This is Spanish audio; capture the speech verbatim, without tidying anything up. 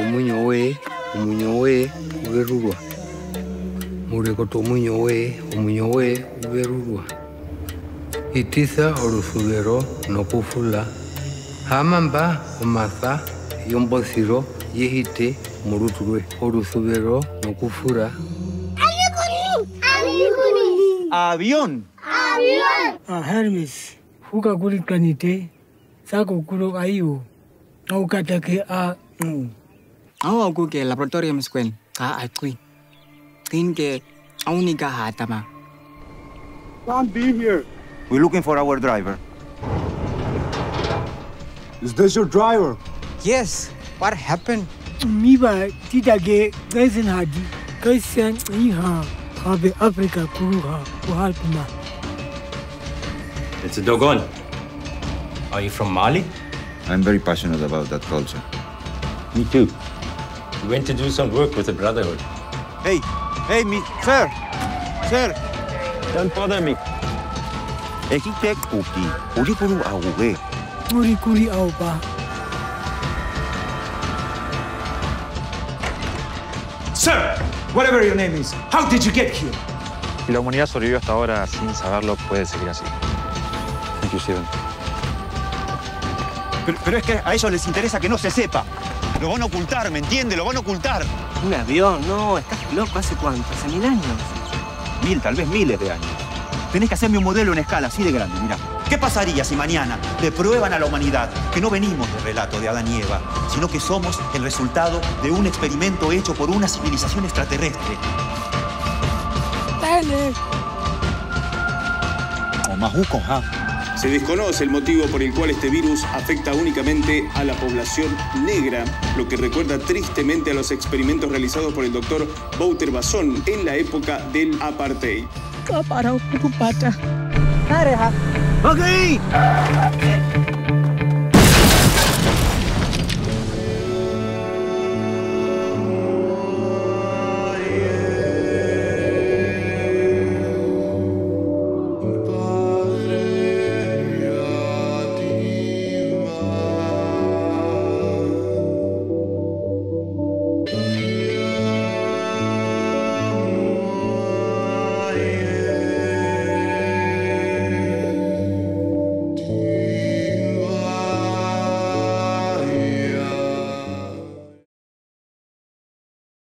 tomunyo we, omunyo we, uberurwa. Mureko tomunyo we, omunyo we, uberurwa. Itisa orusubero nokufula. Hamamba omasa yombosiro yehite murutwe orusubero nokufura. Avión. Avión. A Hermes. Fuka kuri kanite. Sako kuro ayo. Au katake a. Au aku ke laboratorium school. Ka akui. Tin ke aunika hatama. Can't be here. We're looking for our driver. Is this your driver? Yes. What happened? Miba tidage gaisen haji. Gaisen iha. Habe Afrika kuruha uhalpuma. It's a Dogon. Are you from Mali? I'm very passionate about that culture. Me too. We went to do some work with the Brotherhood. Hey, hey, me, sir, sir. Don't bother me. Ekitek uki, urikuru auwe. Urikuri aupa. Sir, whatever your name is, how did you get here? Si la humanidad sobrevivió hasta ahora sin saberlo, puede seguir así. Thank you, Steven. Pero, pero es que a ellos les interesa que no se sepa. Lo van a ocultar, ¿me entiende? Lo van a ocultar. Un avión, no, estás loco. ¿Hace cuánto? ¿Hace mil años? Mil, tal vez miles de años. Tenés que hacerme un modelo en escala así de grande, mirá. ¿Qué pasaría si mañana le prueban a la humanidad que no venimos del relato de Adán y Eva, sino que somos el resultado de un experimento hecho por una civilización extraterrestre? Dale. Se desconoce el motivo por el cual este virus afecta únicamente a la población negra, lo que recuerda tristemente a los experimentos realizados por el doctor Wouter Basson en la época del apartheid. Para pata. ¡Ok!